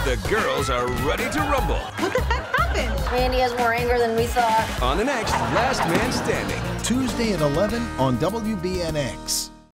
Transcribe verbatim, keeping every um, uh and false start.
The girls are ready to rumble. What the heck happened? Randy has more anger than we thought. On the next Last Man Standing. Tuesday at eleven on W B N X.